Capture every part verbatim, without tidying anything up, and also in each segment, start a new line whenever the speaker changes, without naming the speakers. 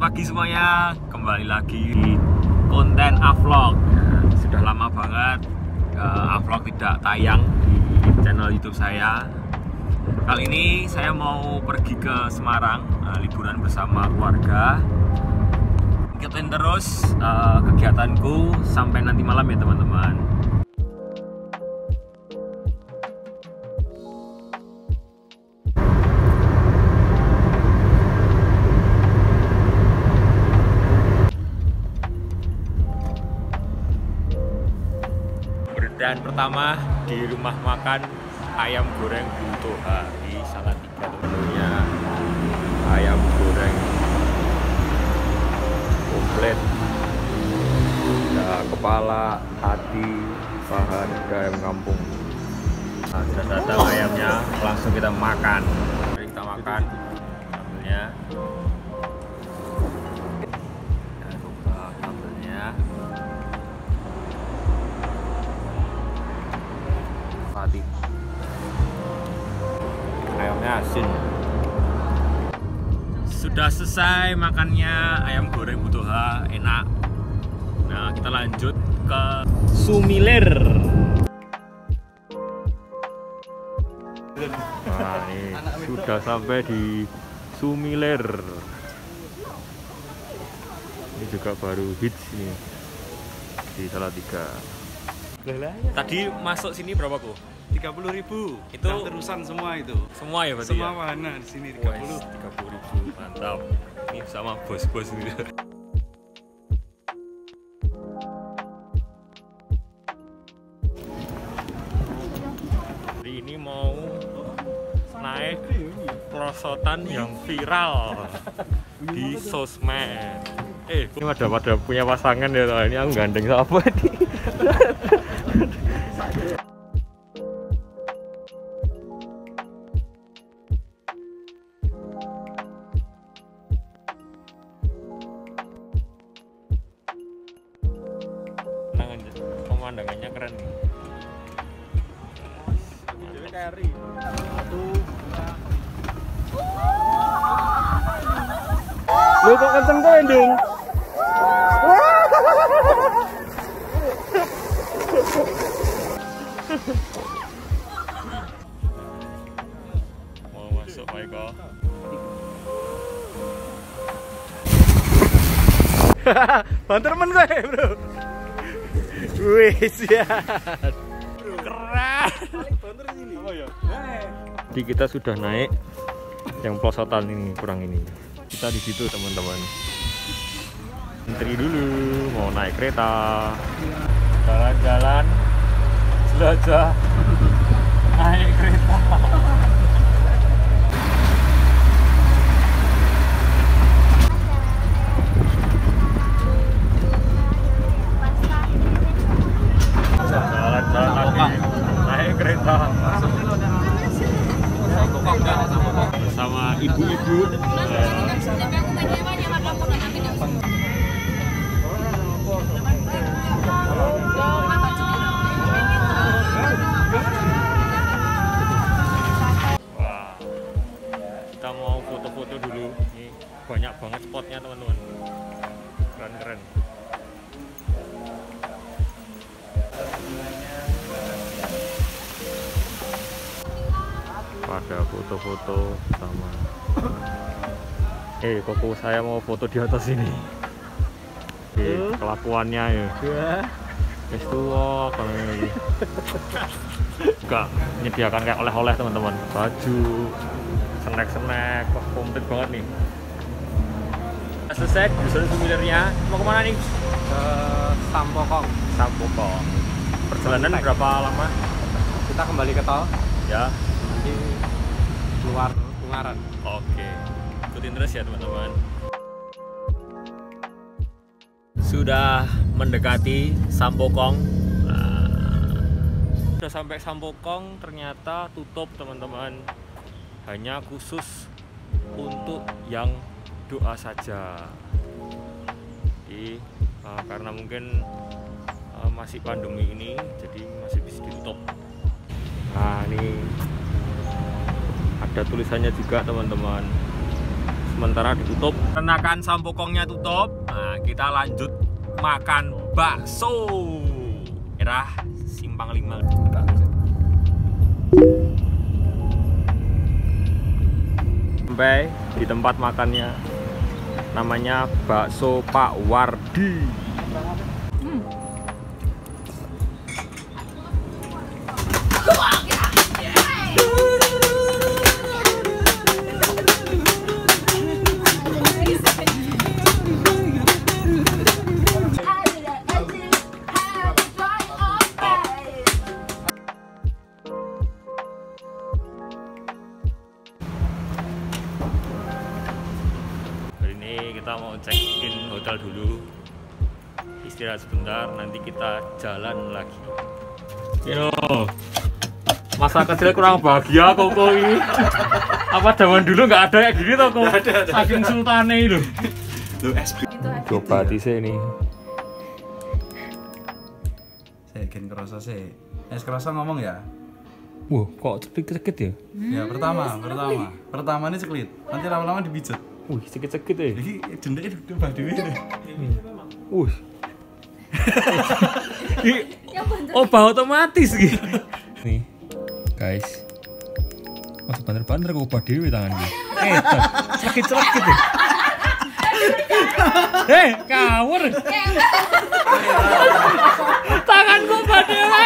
pagi semuanya, kembali lagi di konten A-Vlog. Nah, sudah lama banget uh, A-Vlog tidak tayang di channel YouTube saya. Kali ini saya mau pergi ke Semarang, uh, liburan bersama keluarga. Ikutin terus uh, kegiatanku sampai nanti malam ya teman-teman. Dan pertama di rumah makan ayam goreng Butoha di Salatiga, tentunya ayam goreng komplit, ada kepala, hati, paha, ada ayam kampung. Nah, sudah datang ayamnya, langsung kita makan. Mari kita makan sambelnya. Kita coba sambelnya. Ayamnya asin. Sudah selesai makannya ayam goreng Butoha, enak. Nah, kita lanjut ke Sumilir. Nah, ini sudah sampai di Sumilir. Ini juga baru hits nih di Salatiga. Tadi masuk sini berapa kok?
tiga puluh ribu.
Itu
dan terusan semua itu.
Semua ya berarti?
Semua
ya?
wahana di sini tiga puluh.
tiga puluh ribu, mantap. Ini sama bos-bos ini. Hari ini mau naik perosotan yang viral di sosmed. Eh, ini ada pada punya pasangan ya, ini aku gandeng siapa nih? Pemandangannya keren nih.
Lu kok kenceng kok ending?
Mau masuk Pak Eko.
Banter men gue bro. Wih siap.
Keren. Jadi kita sudah naik yang pelosotan ini, kurang ini. Kita di situ teman-teman. Antri dulu, mau naik kereta. Jalan-jalan, jelajah, naik kereta. Jalan-jalan lagi, naik kereta. Sama ibu-ibu. Wah, kita mau foto-foto dulu. Ini banyak banget spotnya teman-teman. Keren-keren. Pada foto-foto sama. Eh, koko saya mau foto di atas ini. Oke, kelakuannya ya. Wis tuwa kalau ini. Enggak menyediakan kayak oleh-oleh teman-teman. Baju, snack-snack, wah komplit banget nih. Selesai di Sumilirnya. Mau kemana nih?
Ke Sampokong.
Sampokong. Perjalanan berapa lama?
Kita kembali ke tol.
Ya.
Nanti keluar Ungaran.
Oke, ikutin terus ya teman-teman. Sudah mendekati Sampokong. Nah, sudah sampai Sampokong, ternyata tutup teman-teman. Hanya khusus untuk yang doa saja. Jadi uh, karena mungkin uh, masih pandemi ini, jadi masih bisa ditutup. Nah ini ada tulisannya juga teman-teman, sementara ditutup. Renakan Sampokongnya tutup. Nah, kita lanjut makan bakso. Daerah Simpang Lima. Sampai di tempat makannya, namanya bakso Pak Wardi. Hmm. Kita mau check-in hotel dulu, istirahat sebentar, nanti kita jalan lagi. Yo, masa kecil kurang bahagia kok kok ini. Apa zaman dulu nggak ada kayak gini toh kok? Saking sultane itu. Coba di sini.
Saya gen kerasa sih. Es kerasa ngomong ya.
Wah, kok cekit-cekit ya?
Ya pertama, pertama, pertama ini ceklit. Nanti lama-lama dipijat.
Wih, cekit-cekit ya.
Jadi jendeknya udah bah dewe deh.
Wih. Oh, bah otomatis gitu. Nih, guys. Masih banter-banter kok bah dewe tangannya. Eh, cekit-cekit ya. Eh, kawur. Tanganku bah dewe.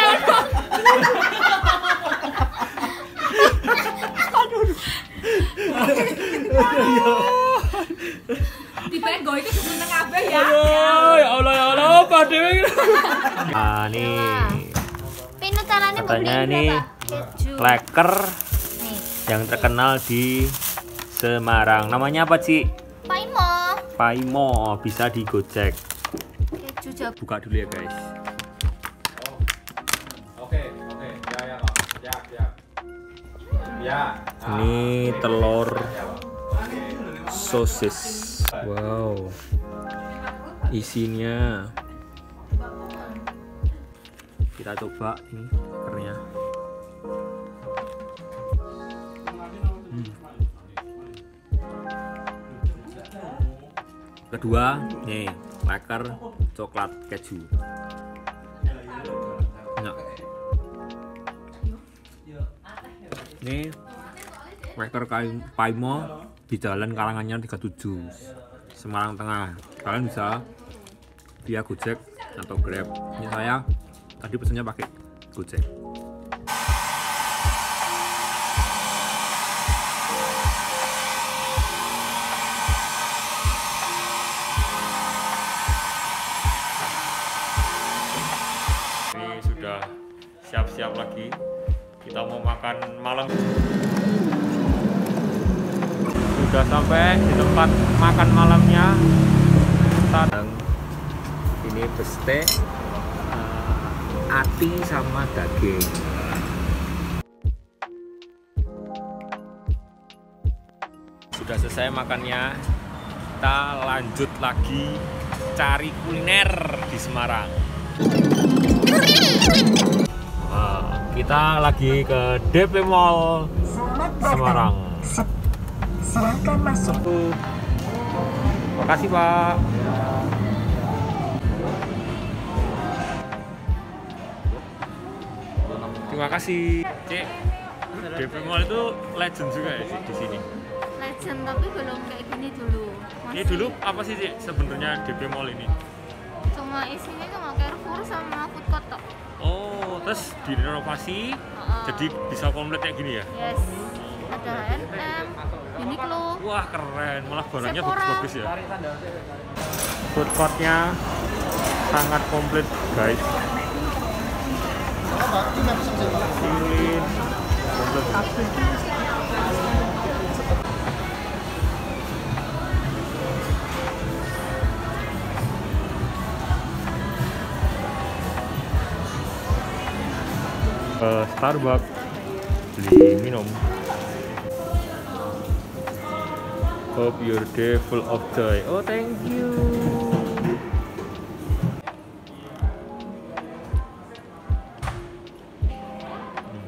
Dipego itu sebenarnya kabeh ya.
Ya Allah ya Allah, Pak Dewi. Ah nih.
Pinutarannya
katanya nih leker yang terkenal di Semarang. Namanya apa, Ci?
Paimo.
Paimo, bisa di Gojek.
Keju jab.
Buka dulu ya, guys.
Oke, oke. Ya ya, Pak. Siap, siap. Ya.
Ini telur sosis. Wow, isinya kita coba ini lekernya. Hmm. Kedua nih leker coklat keju. Nah. Ini leker Paimo di Jalan Karanganyar tiga puluh tujuh Semarang Tengah. Kalian bisa via Gojek atau Grab. Ini saya tadi pesannya pakai Gojek. Ini sudah siap-siap lagi. Kita mau makan malam. Sudah sampai di tempat makan malamnya. Ini beste, uh, ati sama daging. Sudah selesai makannya, kita lanjut lagi cari kuliner di Semarang. Nah, kita lagi ke D P Mall Semarang. Silahkan masuk. Makasih, Pak. Terima kasih. Cik, D P Mall itu legend juga ya di sini.
Legend tapi belum kayak gini dulu.
Ini dulu apa sih, Cik, sebenarnya D P Mall ini?
Cuma isinya cuma Carrefour sama food court tok.
Oh, terus direnovasi uh, jadi bisa komplit kayak gini ya?
Yes. Ada H and M, Uniqlo.
Wah, keren. Malah barangnya
Sephora.
bagus-bagus ya. Food court-nya sangat komplit, guys. Silin, komplit. Ke Starbucks beli minum. Hope your day full of joy. Oh, thank you.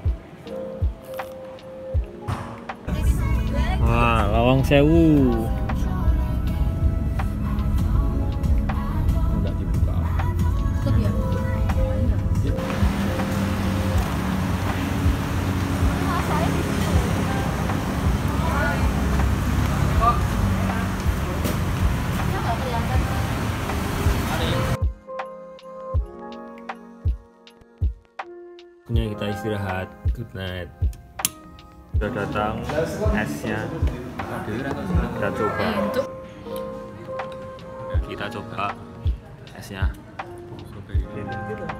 Wah, Lawang Sewu. Waktunya kita istirahat. Good night. Sudah datang esnya. Kita coba. Kita coba esnya. Ini.